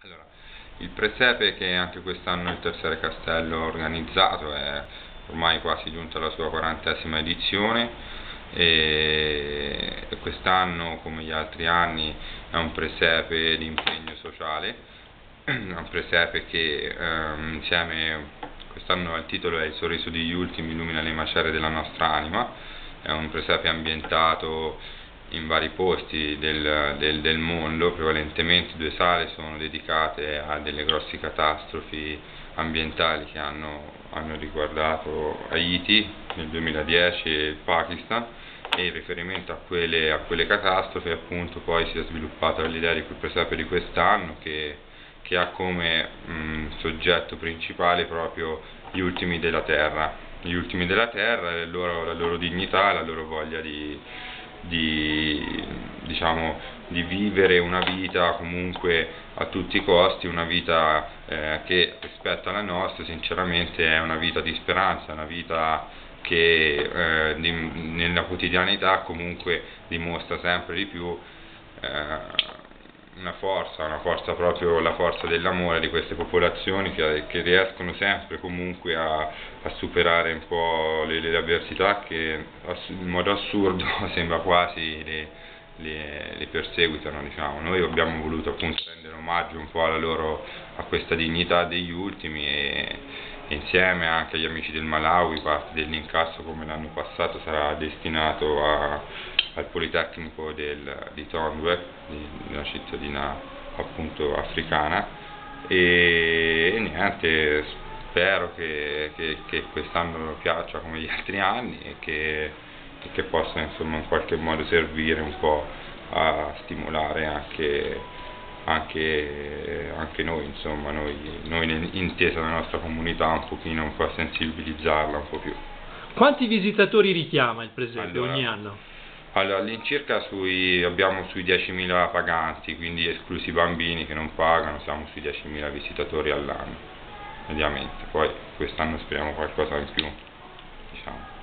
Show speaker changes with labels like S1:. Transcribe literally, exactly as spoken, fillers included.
S1: Allora, il presepe, che anche quest'anno è il terziare castello organizzato, è ormai quasi giunto alla sua quarantesima edizione e quest'anno, come gli altri anni, è un presepe di impegno sociale, è un presepe che ehm, insieme, quest'anno il titolo è "Il sorriso degli ultimi illumina le macerie della nostra anima", è un presepe ambientato in vari posti del, del, del mondo. Prevalentemente due sale sono dedicate a delle grosse catastrofi ambientali che hanno, hanno riguardato Haiti nel duemiladieci e il Pakistan, e in riferimento a quelle, a quelle catastrofi appunto poi si è sviluppata l'idea di quel presepe di quest'anno che, che ha come mh, soggetto principale proprio gli ultimi della terra, gli ultimi della terra, la loro, la loro dignità, la loro voglia di Di, diciamo, di vivere una vita comunque a tutti i costi, una vita eh, che rispetto alla nostra sinceramente è una vita di speranza, una vita che eh, di, nella quotidianità comunque dimostra sempre di più eh, una forza, una forza proprio, la forza dell'amore di queste popolazioni che, che riescono sempre comunque a, a superare un po' le, le avversità che in modo assurdo sembra quasi le, le, le perseguitano, diciamo. Noi abbiamo voluto appunto rendere omaggio un po' alla loro, a questa dignità degli ultimi, e, e insieme anche agli amici del Malawi parte dell'incasso come l'anno passato sarà destinato a al Politecnico del, di Tondwe, di, di una cittadina appunto africana, e, e niente, spero che, che, che quest'anno piaccia come gli altri anni e che, e che possa insomma in qualche modo servire un po' a stimolare anche, anche, anche noi, insomma, noi, noi intesa la nostra comunità un pochino, un po' a sensibilizzarla un po' più.
S2: Quanti visitatori richiama il presepe
S1: Allora,
S2: ogni anno?
S1: Allora, all'incirca sui, abbiamo sui diecimila paganti, quindi esclusi i bambini che non pagano, siamo sui diecimila visitatori all'anno, mediamente. Poi quest'anno speriamo qualcosa in più, diciamo.